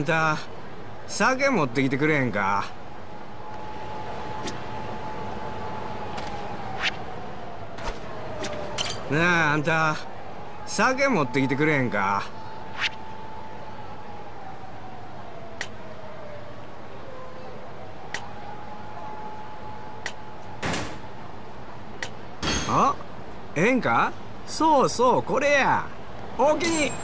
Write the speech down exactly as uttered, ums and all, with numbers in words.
んた酒持ってきてくれへんか。なあ、あんた酒持ってきてくれへんか。あ、ええんか。そうそう、これや。おおきに。